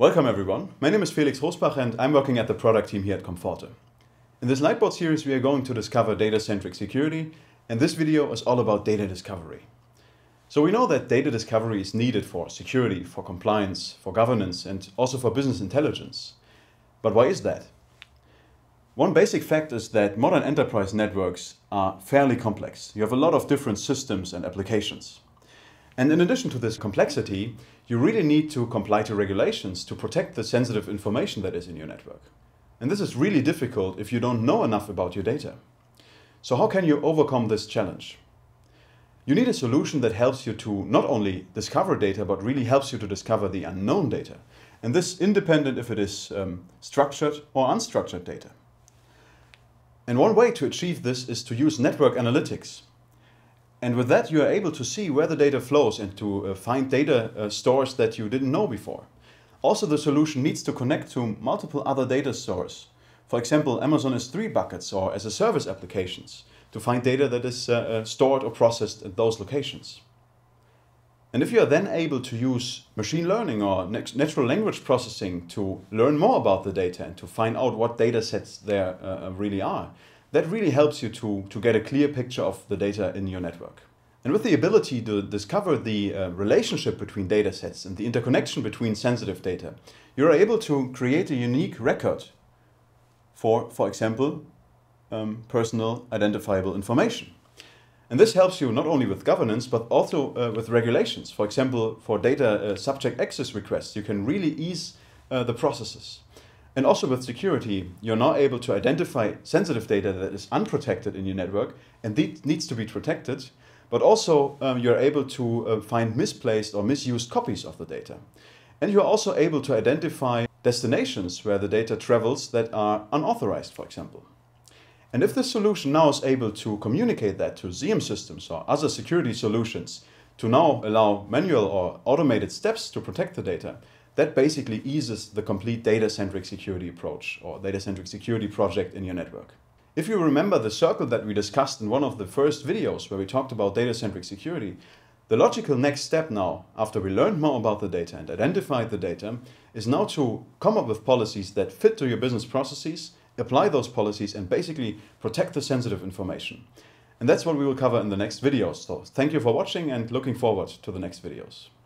Welcome everyone, my name is Felix Rosbach and I'm working at the product team here at Comforte. In this Lightboard series we are going to discover data-centric security, and this video is all about data discovery. So we know that data discovery is needed for security, for compliance, for governance and also for business intelligence. But why is that? One basic fact is that modern enterprise networks are fairly complex. You have a lot of different systems and applications. And in addition to this complexity, you really need to comply to regulations to protect the sensitive information that is in your network. And this is really difficult if you don't know enough about your data. So how can you overcome this challenge? You need a solution that helps you to not only discover data, but really helps you to discover the unknown data. And this independent if it is structured or unstructured data. And one way to achieve this is to use network analytics. And with that, you are able to see where the data flows and to find data stores that you didn't know before. Also, the solution needs to connect to multiple other data stores. For example, Amazon S3 buckets or as a service applications to find data that is stored or processed at those locations. And if you are then able to use machine learning or natural language processing to learn more about the data and to find out what data sets there really are, that really helps you to get a clear picture of the data in your network. And with the ability to discover the relationship between data sets and the interconnection between sensitive data, you're able to create a unique record for example, personal identifiable information. And this helps you not only with governance, but also with regulations. For example, for data subject access requests, you can really ease the processes. And also with security, you're now able to identify sensitive data that is unprotected in your network and needs to be protected, but also you're able to find misplaced or misused copies of the data. And you're also able to identify destinations where the data travels that are unauthorized, for example. And if this solution now is able to communicate that to SIEM systems or other security solutions to now allow manual or automated steps to protect the data, that basically eases the complete data-centric security approach or data-centric security project in your network. If you remember the circle that we discussed in one of the first videos where we talked about data-centric security, the logical next step now, after we learned more about the data and identified the data, is now to come up with policies that fit to your business processes, apply those policies and basically protect the sensitive information. And that's what we will cover in the next videos. So thank you for watching and looking forward to the next videos.